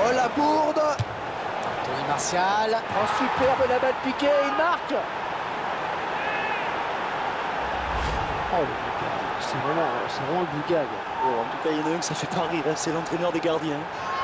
Oh la bourde! Tony Martial. Oh superbe la balle piquée, il marque! Oh le Bougag, c'est vraiment le Bougag. Oh, en tout cas il y en a un que ça fait pas rire, hein, c'est l'entraîneur des gardiens.